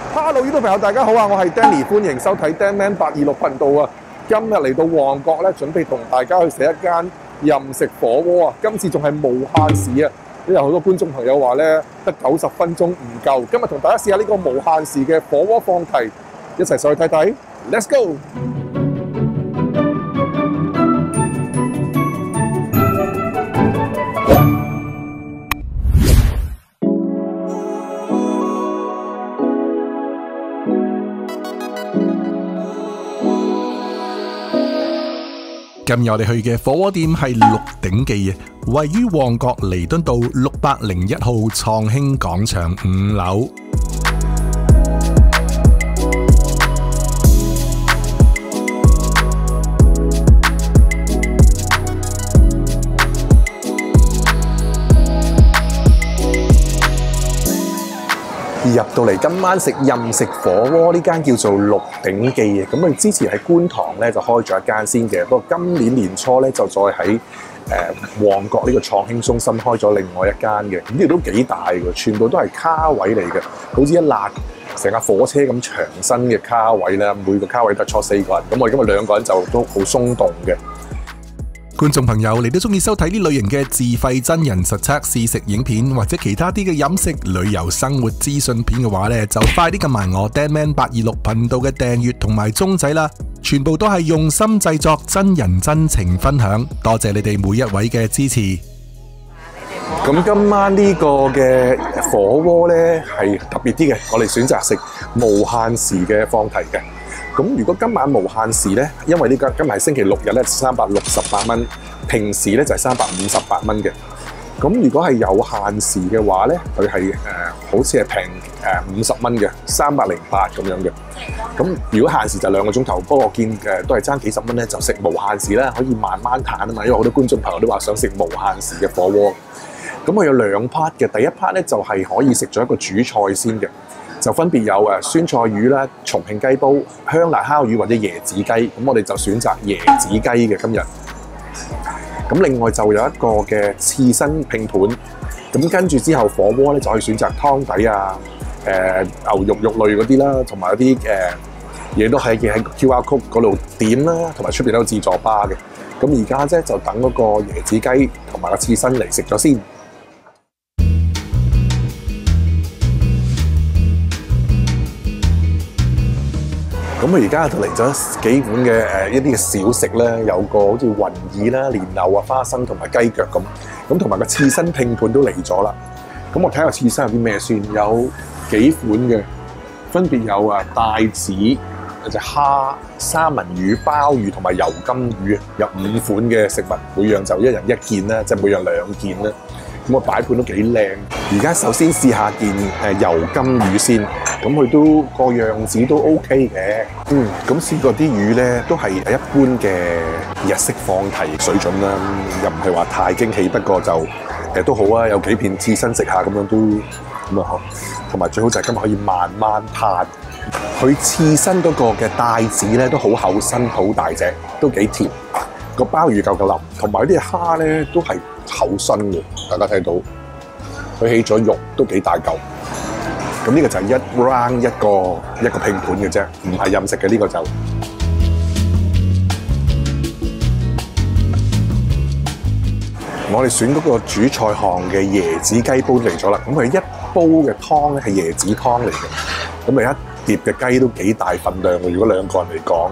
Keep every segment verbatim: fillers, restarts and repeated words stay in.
Hello， 呢度朋友大家好啊！我係 Danny， 歡迎收睇 Dan Man 八二六頻道啊！今日嚟到旺角咧，準備同大家去食一間任食火鍋啊！今次仲係無限時啊！都有好多觀眾朋友話咧，得九十分鐘唔夠。今日同大家試下呢個無限時嘅火鍋放題，一齊上去睇睇。Let's go！ 今日我哋去嘅火鍋店係鹿鼎記啊，位於旺角彌敦道六百零一號創興廣場五樓。 入到嚟今晚食任食火鍋呢間叫做鹿鼎記嘅，咁佢之前喺觀塘咧就開咗一間先嘅，不過今年年初咧就再喺誒、呃、旺角呢個創興中心開咗另外一間嘅，咁呢度都幾大嘅，全部都係卡位嚟嘅，好似一列成架火車咁長身嘅卡位啦，每個卡位得坐四個人，咁我哋今日兩個人就都好鬆動嘅。 觀眾朋友，你都中意收睇呢類型嘅自費真人實測試食影片，或者其他啲嘅飲食、旅遊、生活資訊片嘅話呢，就快啲撳埋我 Dan Man 八二六頻道嘅訂閱同埋鐘仔啦！全部都係用心製作，真人真情分享，多謝你哋每一位嘅支持。 咁今晚呢個嘅火鍋呢係特別啲嘅，我哋選擇食無限時嘅放題嘅。咁如果今晚無限時咧，因為呢個今日係星期六日咧，三百六十八蚊，平時咧就係三百五十八蚊嘅。咁如果係有限時嘅話咧，佢係誒好似係平誒五十蚊嘅，三百零八咁樣嘅。咁如果限時就兩個鐘頭，不過我見誒都係爭幾十蚊咧，就食無限時啦，可以慢慢嘆啊嘛。因為好多觀眾朋友都話想食無限時嘅火鍋。咁佢有兩 part 嘅，第一 part 咧就係可以食咗一個主菜先嘅。就分別有誒酸菜魚啦、重慶雞煲、香辣烤魚或者椰子雞，咁我哋就選擇椰子雞嘅今日。咁另外就有一個嘅刺身拼盤，咁跟住之後火鍋咧就可以選擇湯底啊、誒、呃、牛肉肉類嗰啲啦，同埋一啲誒嘢都係喺 Q R code 嗰度點啦，同埋出邊都有自助吧嘅。咁而家啫就等嗰個椰子雞同埋個刺身嚟食咗先。咁我而家就嚟咗幾款嘅誒一啲嘅小食咧，有個好似雲耳啦、蓮藕啊、花生同埋雞腳咁，咁同埋個刺身拼盤都嚟咗啦。咁我睇下刺身有啲咩先，有幾款嘅，分別有啊帶子、有隻蝦、三文魚、鮑魚同埋油甘魚，有五款嘅食物，每樣就一人一件啦，即係每樣兩件啦。咁我擺盤都幾靚。而家首先試下件誒油甘魚先。咁佢都個樣子都 OK 嘅，嗯，咁試過啲魚咧都係一般嘅日式放題水準啦，又唔係話太驚喜，不過就誒、呃、都好啊，有幾片刺身食下咁樣都咁啊，同埋最好就係今日可以慢慢嘆。佢刺身嗰個嘅帶子咧都好厚身，好大隻，都幾甜。個鮑魚夠夠腍，同埋啲蝦咧都係厚身嘅，大家睇到佢起咗肉都幾大嚿。咁呢個就係一 round 一個一個拼盤嘅啫，唔係任食嘅呢個就。我哋選嗰個主菜項嘅椰子雞煲嚟咗啦，咁佢一煲嘅湯咧係椰子湯嚟嘅，咁咪一碟嘅雞都幾大份量嘅，如果兩個人嚟講。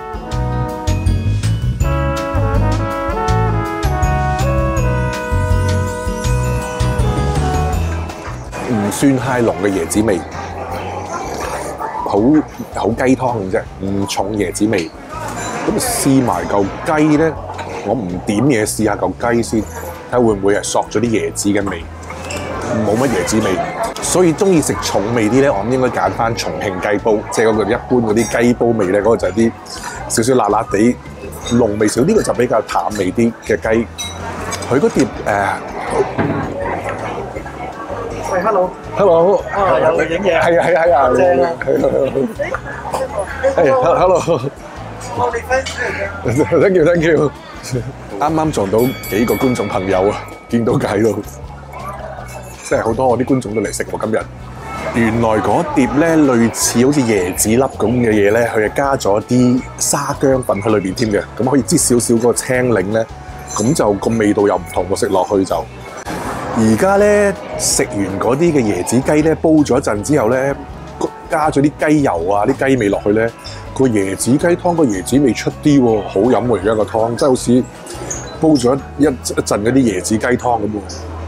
唔算太濃嘅椰子味，好好雞湯嘅啫，唔重椰子味。咁試埋嚿雞咧，我唔點嘢試下嚿雞先，睇下會唔會係索咗啲椰子嘅味，冇乜椰子味。所以中意食重味啲咧，我諗應該揀翻重慶雞煲，即係嗰個一般嗰啲雞煲味咧，嗰、嗰個就係啲少少辣辣地，濃味少。呢、呢個就比較淡味啲嘅雞。佢嗰碟誒。呃喂 ，hello，hello， 啊，有嚟影嘢， 係啊，係啊，係啊， 正啊， 係 ，hello， 我哋 thank you，thank you， 啱啱撞到幾個觀眾朋友啊，見到喺度，即係好多我啲觀眾都嚟食喎今日。 原來嗰碟咧類似好似椰子粒咁嘅嘢咧，佢係加咗啲沙薑粉喺裏邊添嘅，咁可以擠少少嗰個青檸咧，咁就個味道又唔同喎，食落去就。而家咧食完嗰啲嘅椰子雞咧，煲咗一陣之後咧，加咗啲雞油啊、啲雞味落去咧，個椰子雞湯個椰子味出啲喎，好飲喎！而家個湯真係好似煲咗一一陣嗰啲椰子雞湯咁喎。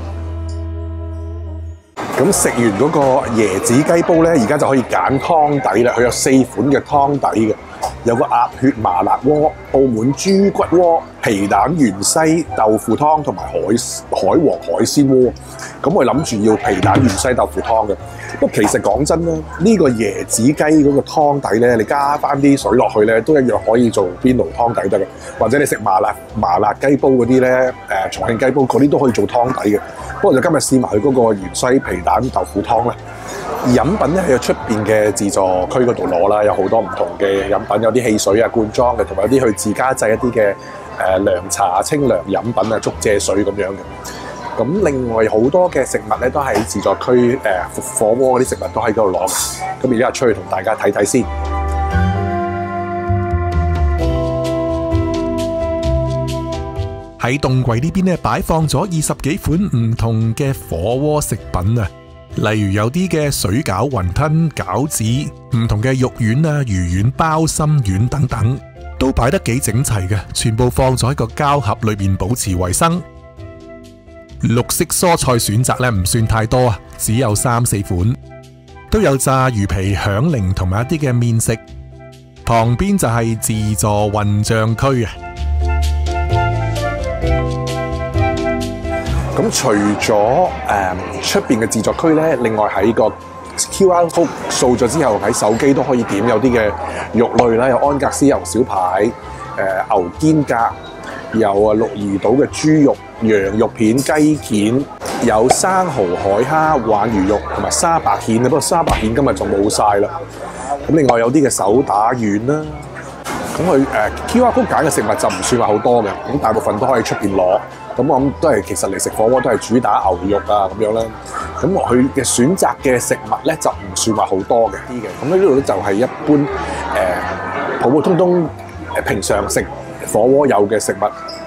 咁食完嗰個椰子雞煲咧，而家就可以揀湯底啦。佢有四款嘅湯底嘅，有個鴨血麻辣鍋、澳門豬骨鍋、皮蛋芫茜豆腐湯同埋海海皇海鮮鍋。咁我諗住要皮蛋芫茜豆腐湯嘅。不過其實講真啦，呢、這個椰子雞嗰個湯底咧，你加翻啲水落去咧，都一樣可以做邊爐湯底得嘅。或者你食麻辣麻辣雞煲嗰啲咧，誒重慶雞煲嗰啲都可以做湯底嘅。不過就今日試埋佢嗰個芫茜皮蛋豆腐湯啦。飲品咧喺出邊嘅自助區嗰度攞啦，有好多唔同嘅飲品，有啲汽水啊、罐裝嘅，同埋有啲去自家製一啲嘅誒涼茶、清涼飲品啊、竹蔗水咁樣嘅。咁另外好多嘅食物咧都喺自助區誒、呃、火鍋嗰啲食物都喺嗰度攞嘅。咁而家出去同大家睇睇先。 喺凍櫃呢邊咧擺放咗二十幾款唔同嘅火鍋食品啊，例如有啲嘅水餃、雲吞、餃子，唔同嘅肉丸啊、魚丸、包心丸等等，都擺得幾整齊嘅，全部放咗喺個膠盒裏邊保持衛生。綠色蔬菜選擇咧唔算太多啊，只有三四款，都有炸魚皮、響鈴同埋一啲嘅麵食。旁邊就係自助混醬區啊。 咁除咗誒出邊嘅自助區咧，另外喺個 Q R code 掃咗之後，喺手機都可以點有啲嘅肉類啦，有安格斯牛小排、誒、呃、牛肩胛，有啊鹿兒島嘅豬肉、羊肉片、雞件，有生蠔、海蝦、鯇魚肉同埋沙白蜆啊。不過沙白蜆今日就冇晒啦。咁另外有啲嘅手打丸啦。咁佢誒 Q R code 揀嘅食物就唔算話好多嘅，咁大部分都可以出邊攞。咁我諗都係其實嚟食火鍋都係主打牛肉啊咁樣啦。咁佢嘅選擇嘅食物咧就唔算話好多嘅啲嘅。咁呢度咧就係一般誒、呃、普普通通誒平常食火鍋有嘅食物。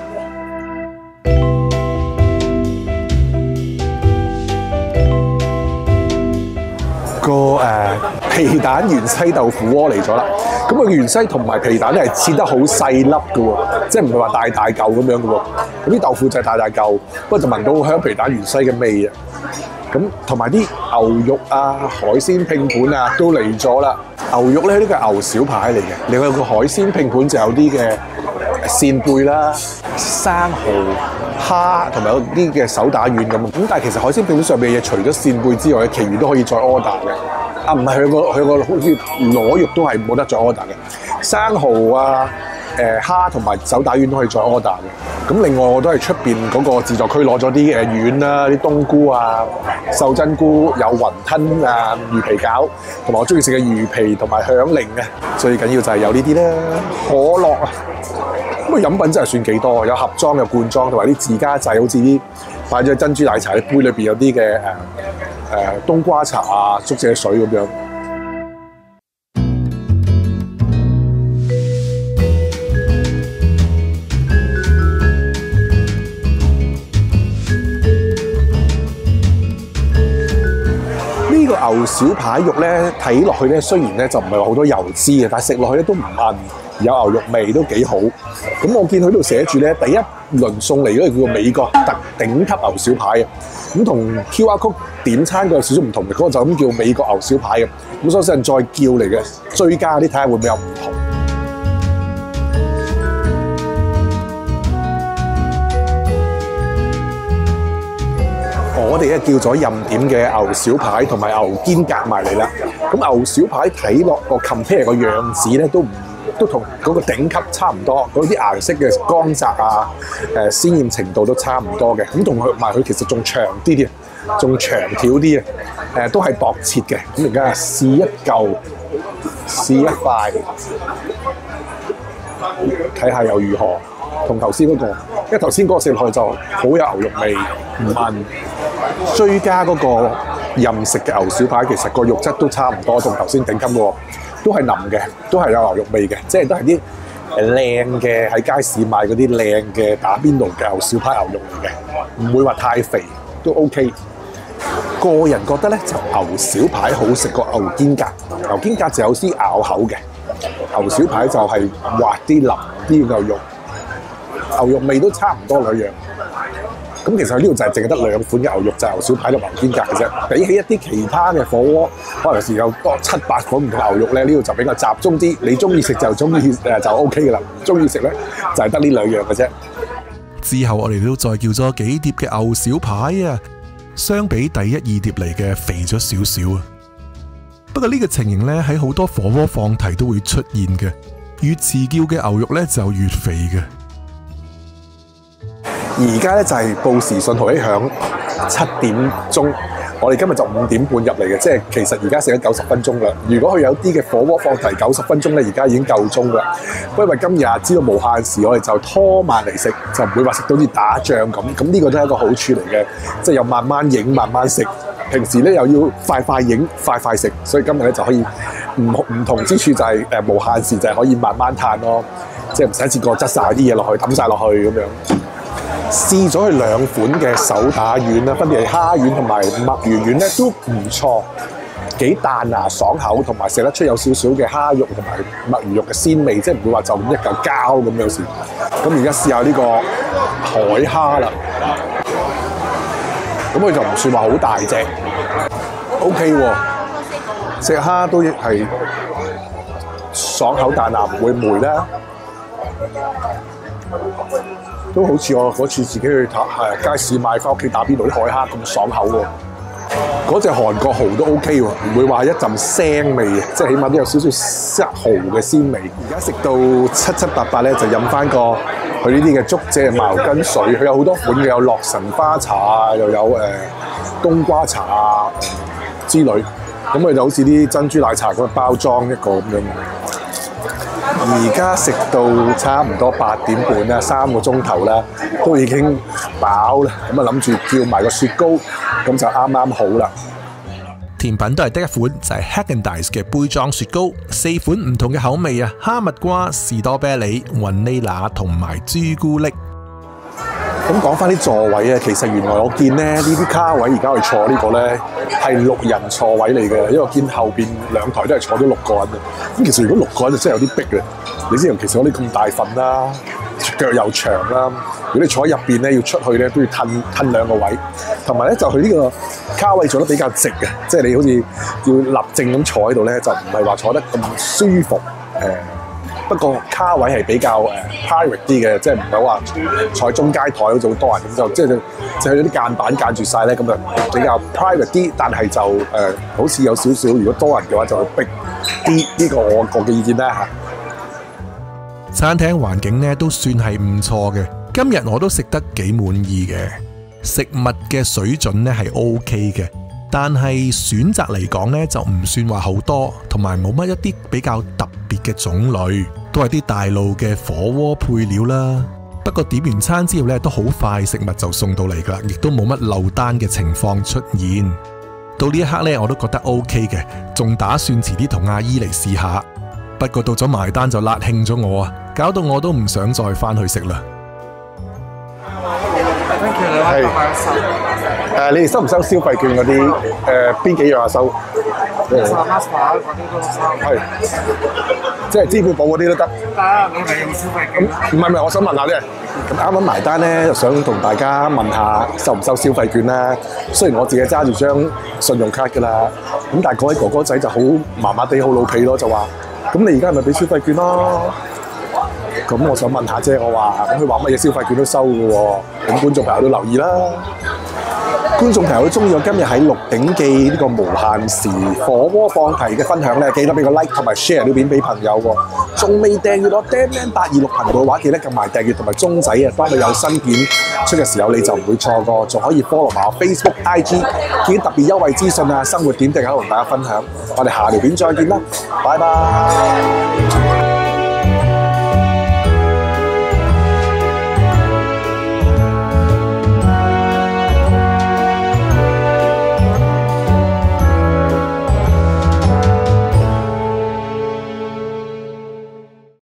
個誒、呃、皮蛋芫茜豆腐鍋嚟咗啦。咁個芫茜同埋皮蛋咧係切得好細粒嘅喎，即係唔係話大大嚿咁樣嘅喎。咁啲豆腐就係大大嚿，不過就聞到好香皮蛋芫茜嘅味啊。咁同埋啲牛肉啊、海鮮拼盤啊都嚟咗啦。牛肉咧呢個係牛小排嚟嘅，另外有個海鮮拼盤就有啲嘅扇貝啦、生蠔、蝦同埋有啲嘅手打丸咁。咁但係其實海鮮拼盤上面嘅嘢除咗扇貝之外，其餘都可以再 order 嘅。啊，唔係佢個佢個好似螺肉都係冇得再 order 嘅，生蠔啊、誒蝦同埋手打丸都可以再 order 嘅。咁另外我都係出邊嗰個自助區攞咗啲誒丸啦、啲冬菇啊、秀珍菇，有雲吞啊、魚皮餃，同埋我中意食嘅魚皮同埋響鈴嘅。最緊要就係有呢啲啦，可樂啊。咁啊飲品真係算幾多，有盒裝、有罐裝，同埋啲自家製，好似啲擺咗珍珠奶茶啲杯裏邊有啲嘅誒。誒、呃、冬瓜茶啊、竹蔗水咁樣。呢個牛小排肉咧，睇落去咧，雖然咧就唔係話好多油脂嘅，但係食落去咧都唔韌，有牛肉味都幾好。咁我見佢度寫住咧，第一輪送嚟嗰個叫做美國特頂級牛小排啊。咁同 Q R code 點餐個有少少唔同嘅，嗰、那個就咁叫美國牛小排嘅。咁所以先再叫嚟嘅追加啲，睇下會唔會有唔同。我哋咧叫咗任點嘅牛小排同埋牛肩胛埋嚟啦。咁牛小排睇落個 compare 個樣子咧，都唔都同嗰個頂級差唔多，嗰啲顏色嘅光澤啊、誒鮮豔程度都差唔多嘅。咁同佢埋佢其實仲長啲啲，仲長條啲啊！誒都係薄切嘅。咁而家試一嚿，試一塊，睇下又如何？同頭先嗰個，因為頭先嗰個食落去就好有牛肉味，唔韌。追加嗰個任食嘅牛小排，其實個肉質都差唔多，同頭先頂級喎，都係腍嘅，都係有牛肉味嘅，即係都係啲誒靚嘅喺街市買嗰啲靚嘅打邊爐嘅牛小排牛肉嚟嘅，唔會話太肥，都 OK。個人覺得咧就牛小排好食過牛肩胛，牛肩胛就有啲咬口嘅，牛小排就係滑啲腍啲牛肉，牛肉味都差唔多兩樣。咁其實呢度就係淨係得兩款嘅牛肉，就係牛小排同牛肩胛嘅啫。比起一啲其他嘅火鍋，可能有時有多七八款唔同牛肉咧，呢度就比較集中啲。你中意食就中意誒就 O K 嘅啦，唔中意食咧就係得呢兩樣嘅啫。 之後我哋都再叫咗幾碟嘅牛小排啊，相比第一二碟嚟嘅肥咗少少啊。不過呢個情形咧喺好多火鍋放題都會出現嘅，越遲叫嘅牛肉咧就越肥嘅。 而家咧就係報時信號一響七點鐘，我哋今日就五點半入嚟嘅，即係其實而家食咗九十分鐘啦。如果佢有啲嘅火鍋放題九十分鐘咧，而家已經夠鐘啦。不過因為今日知道無限時，我哋就拖慢嚟食，就唔會話食到好似打仗咁。咁呢個都係一個好處嚟嘅，即係又慢慢影慢慢食。平時咧又要快快影快快食，所以今日咧就可以唔唔同之處就係誒無限時就係可以慢慢嘆咯，即係唔使一次過執晒啲嘢落去抌晒落去咁樣。試咗佢兩款嘅手打丸啦，分別係蝦丸同埋墨魚丸咧，都唔錯，幾彈牙爽口，同埋食得出有少少嘅蝦肉同埋墨魚肉嘅鮮味，即係唔會話就咁一嚿膠咁有時。咁而家試下呢個海蝦啦，咁佢就唔算話好大隻 ，OK 喎，隻蝦都係爽口彈牙，唔會霉啦。都好似我嗰次自己去街市買翻屋企打邊爐啲海蝦咁爽口喎，嗰隻韓國蠔都 OK 喎，唔會話一陣腥味嘅，即係起碼都有少少鮮蠔嘅鮮味。而家食到七七八八咧，就飲翻個佢呢啲嘅竹蔗茅根水，佢有好多款嘅，有洛神花茶啊，又有誒、呃、冬瓜茶啊、呃、之類，咁佢就好似啲珍珠奶茶咁包裝一個咁樣。而家食到差唔多八點半啦，三個鐘頭啦，都已經飽啦。咁啊諗住叫埋個雪糕，咁就啱啱好啦。 甜品都係得一款，就係 Häagen-Dazs 嘅杯裝雪糕，四款唔同嘅口味啊，哈密瓜、士多啤梨、雲呢拿同埋朱古力。 咁講翻啲座位啊，其實原來我見咧呢啲卡位而家去坐呢個咧係六人座位嚟嘅，因為我見後邊兩台都係坐咗六個人嘅。咁其實如果六個人就真係有啲逼嘅，你知其實我啲咁大份啦，腳又長啦，如果你坐喺入邊咧要出去咧都要褪褪兩個位，同埋咧就佢呢個卡位做得比較直嘅，即係你好似要立正咁坐喺度咧，就唔係話坐得咁舒服誒。不過卡位係比較誒 private 啲嘅，即係唔係話坐喺中間台好似好多人咁就即係就係有啲間板間住晒咧，咁就比較 private 啲。但係就誒、呃、好似有少少，如果多人嘅話就會逼啲。呢個我個嘅意見啦嚇。 餐廳環境咧都算係唔錯嘅，今日我都食得幾滿意嘅，食物嘅水準咧係 OK 嘅。但係選擇嚟講咧就唔算話好多，同埋冇乜一啲比較特別嘅種類，都係啲大路嘅火鍋配料啦。不過點完餐之後咧都好快，食物就送到嚟噶啦，亦都冇乜漏單嘅情況出現。到呢一刻咧我都覺得 OK 嘅，仲打算遲啲同阿姨嚟試下。不過到咗埋單就辣興咗我啊，搞到我都唔想再翻去食啦。 係誒，你哋收唔收消費券嗰啲？誒邊幾樣啊收？係，即係支付寶嗰啲都得。得，你係用消費券？唔係唔係，我想問下咧，咁啱啱埋單咧，就想同大家問下收唔收消費券啦。雖然我自己揸住張信用卡㗎啦，咁但係嗰位哥哥仔就好麻麻地，好老皮咯，就話：咁你而家係咪俾消費券咯？咁我想問下啫，我話咁佢話乜嘢消費券都收嘅喎，咁觀眾朋友都留意啦。觀眾朋友都中意我今日喺《鹿鼎記》呢個無限時火鍋放題嘅分享咧，記得俾個 like 同埋 share 呢片俾朋友喎。仲未訂閱我 Dan Man 八二六頻道嘅話，記得撳埋訂閱同埋鐘仔啊，當佢有新片出嘅時候你就唔會錯過。仲可以 follow 埋我 Facebook、I G， 見特別優惠資訊啊，生活點滴喺度同大家分享。我哋下條片再見啦，拜拜。